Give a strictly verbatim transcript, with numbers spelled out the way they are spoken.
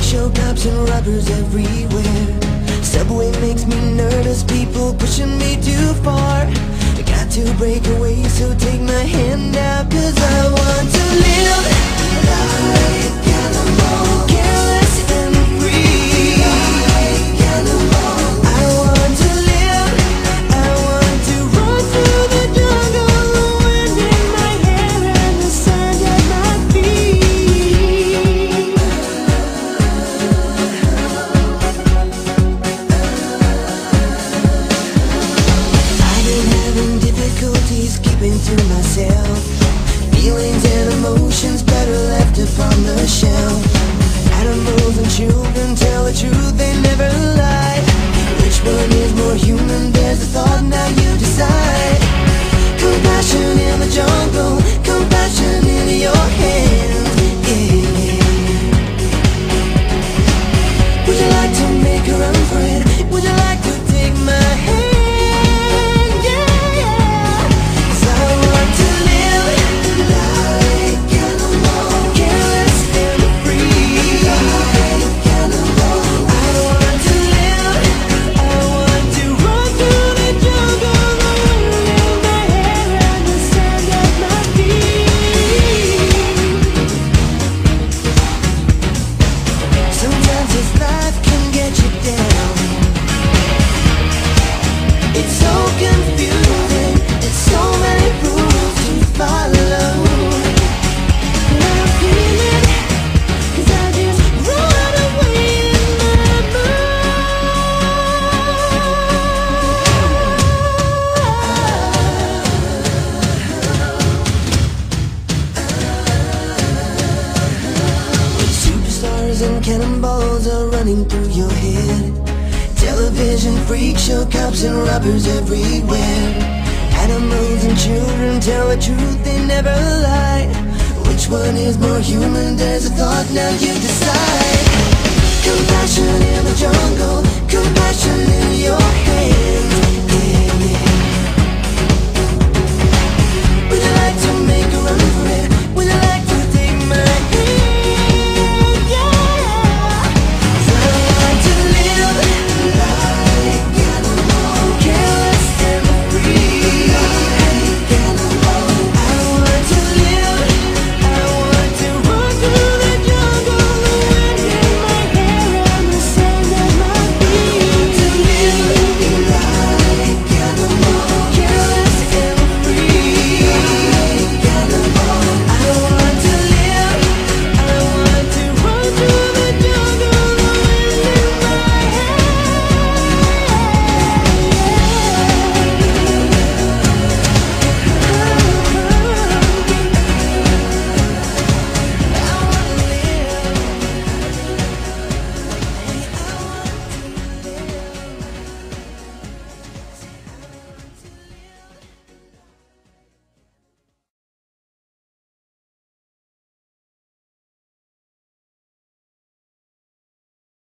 freak show, cops and robbers everywhere. Subway makes me nervous, people pushing me too far. I got to break away, so take my hand out, cause I want to live like animals, careless and free. Like animals. I want to live, I want to run through the jungle, the wind in my hair and the sand at my feet. I've been having difficulties keeping to myself. Feelings and emotions better left upon the shelf. Animals and children tell the truth, they never lie. Which one is more human? There's a thought, now you decide. Compassion in the jungle, compassion in your hands, yeah. Would you like to make a run for it? Would you like to take my hand, yeah, yeah. 'Cause I want to live like animals, careless and free. Like animals. I want to live, I want to run through the jungle, the wind in my hair and the sand at my feet. Sometimes this life can get you down. It's so confusing, it's so many rules to follow. But I feel it, 'cause I just run away in my mind. Superstars and cannonballs are running through your head. Television, freak show, cops and robbers everywhere. Animals and children tell the truth, they never lie. Which one is more human? There's a thought, now you decide.